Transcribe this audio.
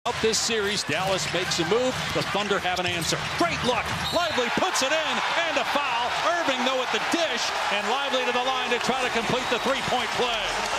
This series, Dallas makes a move. The Thunder have an answer. Great look. Lively puts it in, and a foul. Irving, though, at the dish, and Lively to the line to try to complete the three-point play.